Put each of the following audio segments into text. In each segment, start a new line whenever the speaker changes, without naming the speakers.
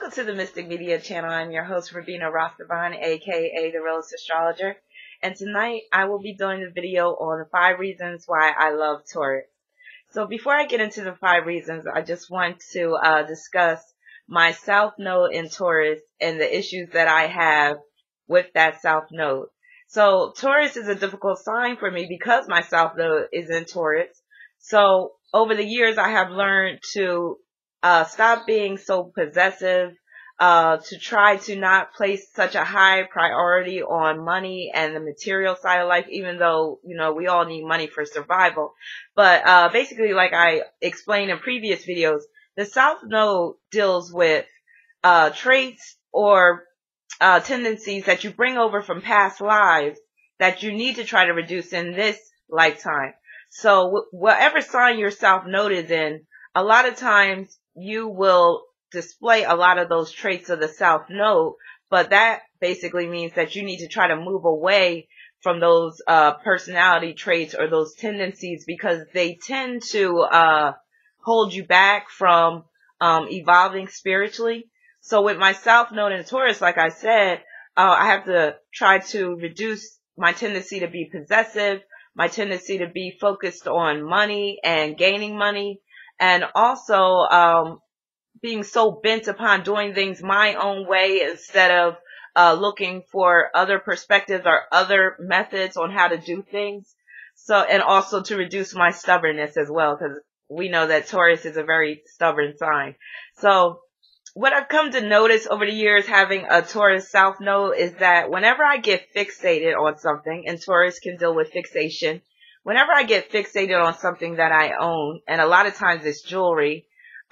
Welcome to the Mystic Media channel. I'm your host, Rabina Rastavan, aka The Realist Astrologer. And tonight I will be doing a video on the 5 reasons why I love Taurus. So before I get into the 5 reasons, I just want to discuss my South Node in Taurus and the issues that I have with that South Node. So Taurus is a difficult sign for me because my South Node is in Taurus. So over the years I have learned to stop being so possessive, to try to not place such a high priority on money and the material side of life, even though, you know, we all need money for survival. But basically, like I explained in previous videos, the South Node deals with traits or tendencies that you bring over from past lives that you need to try to reduce in this lifetime. So whatever sign your South Node is in, a lot of times you will display a lot of those traits of the South Node, but that basically means that you need to try to move away from those personality traits or those tendencies, because they tend to hold you back from evolving spiritually. So with my South Node in Taurus, like I said, I have to try to reduce my tendency to be possessive, my tendency to be focused on money and gaining money, and also being so bent upon doing things my own way instead of looking for other perspectives or other methods on how to do things. So, and also to reduce my stubbornness as well, because we know that Taurus is a very stubborn sign. So what I've come to notice over the years having a Taurus South Node is that whenever I get fixated on something, and Taurus can deal with fixation, whenever I get fixated on something that I own, and a lot of times it's jewelry,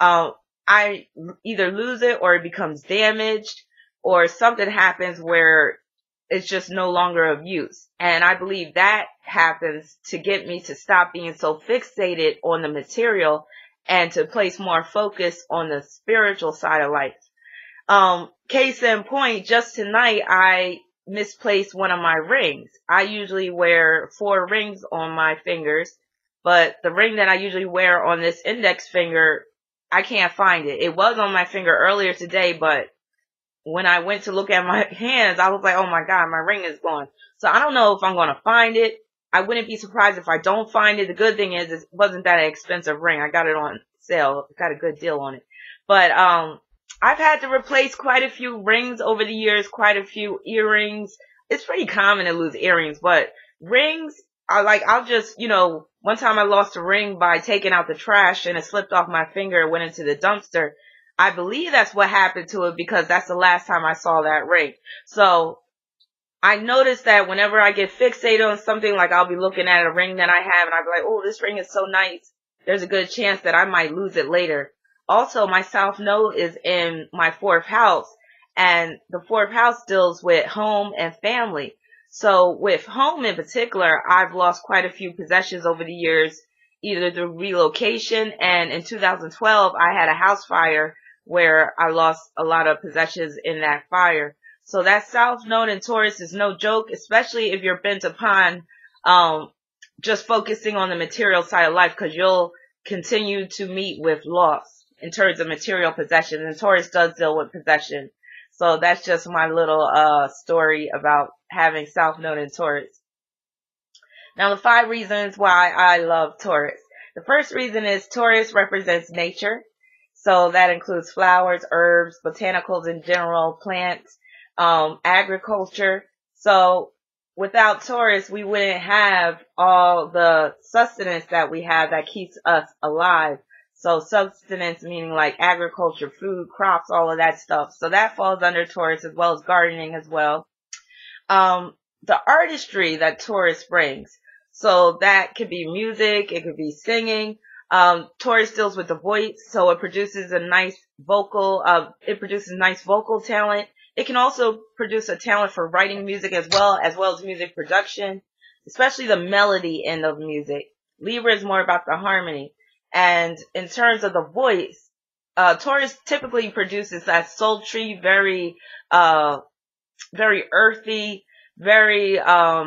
I either lose it or it becomes damaged, or something happens where it's just no longer of use. And I believe that happens to get me to stop being so fixated on the material and to place more focus on the spiritual side of life. Case in point, just tonight I misplaced one of my rings. I usually wear 4 rings on my fingers, but the ring that I usually wear on this index finger, I can't find it. It was on my finger earlier today, but when I went to look at my hands, I was like, oh my God, my ring is gone. So I don't know if I'm going to find it. I wouldn't be surprised if I don't find it. The good thing is it wasn't that expensive ring. I got it on sale. Got a good deal on it. But I've had to replace quite a few rings over the years, quite a few earrings. It's pretty common to lose earrings, but rings, I'll just, you know, one time I lost a ring by taking out the trash and it slipped off my finger and went into the dumpster. I believe that's what happened to it because that's the last time I saw that ring. So I noticed that whenever I get fixated on something, like I'll be looking at a ring that I have and I'll be like, oh, this ring is so nice. There's a good chance that I might lose it later. Also, my South Node is in my 4th house, and the 4th house deals with home and family. So with home in particular, I've lost quite a few possessions over the years, either through relocation, and in 2012, I had a house fire where I lost a lot of possessions in that fire. So that South Node in Taurus is no joke, especially if you're bent upon just focusing on the material side of life, because you'll continue to meet with loss in terms of material possessions. And Taurus does deal with possession. So that's just my little story about having South Node in Taurus. Now, the 5 reasons why I love Taurus. The first reason is Taurus represents nature. So that includes flowers, herbs, botanicals in general, plants, agriculture. So without Taurus, we wouldn't have all the sustenance that we have that keeps us alive. So sustenance meaning like agriculture, food, crops, all of that stuff. So that falls under Taurus, as well as gardening as well. The artistry that Taurus brings. So that could be music, it could be singing. Taurus deals with the voice, so it produces a nice vocal, nice vocal talent. It can also produce a talent for writing music as well as music production, especially the melody in the music. Libra is more about the harmony. And in terms of the voice, Taurus typically produces that sultry, very earthy, very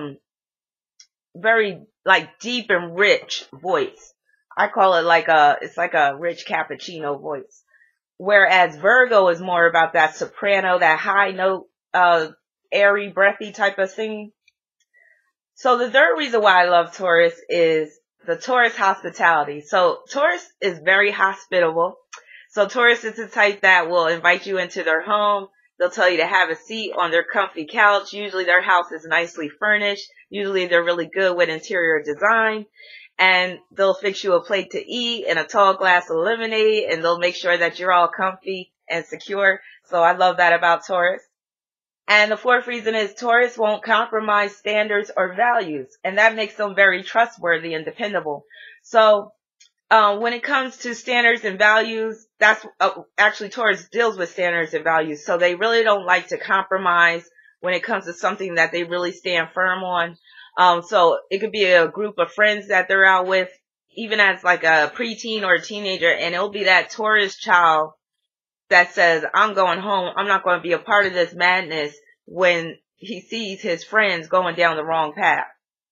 like deep and rich voice. I call it it's like a rich cappuccino voice. Whereas Virgo is more about that soprano, that high note, airy, breathy type of singing. So the third reason why I love Taurus is the Taurus hospitality. So Taurus is very hospitable. So Taurus is the type that will invite you into their home. They'll tell you to have a seat on their comfy couch. Usually their house is nicely furnished. Usually they're really good with interior design. And they'll fix you a plate to eat and a tall glass of lemonade. And they'll make sure that you're all comfy and secure. So I love that about Taurus. And the fourth reason is Taurus won't compromise standards or values. And that makes them very trustworthy and dependable. So when it comes to standards and values, that's actually Taurus deals with standards and values. So they really don't like to compromise when it comes to something that they really stand firm on. So it could be a group of friends that they're out with, even as like a preteen or a teenager, and it'll be that Taurus child that says, I'm going home. I'm not going to be a part of this madness when he sees his friends going down the wrong path.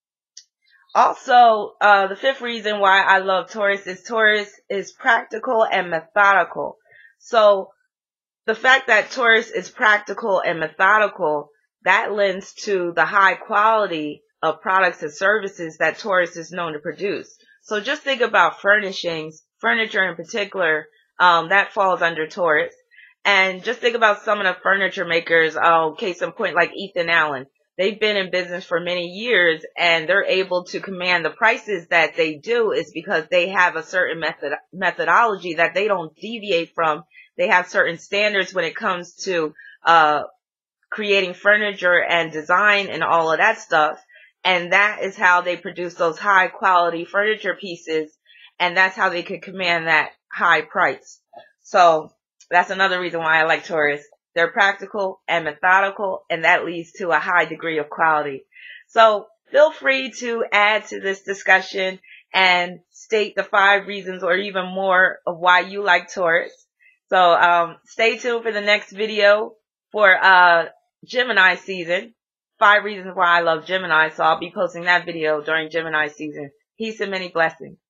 Also, the fifth reason why I love Taurus is practical and methodical. So the fact that Taurus is practical and methodical, that lends to the high quality of products and services that Taurus is known to produce. So just think about furnishings, furniture in particular, that falls under Taurus. And just think about some of the furniture makers, case in point, like Ethan Allen. They've been in business for many years, and they're able to command the prices that they do is because they have a certain methodology that they don't deviate from. They have certain standards when it comes to creating furniture and design and all of that stuff. And that is how they produce those high quality furniture pieces. And that's how they could command that high price. So that's another reason why I like Taurus. They're practical and methodical, and that leads to a high degree of quality. So feel free to add to this discussion and state the 5 reasons or even more of why you like Taurus. So stay tuned for the next video for Gemini season. 5 reasons why I love Gemini. So I'll be posting that video during Gemini season. Peace and many blessings.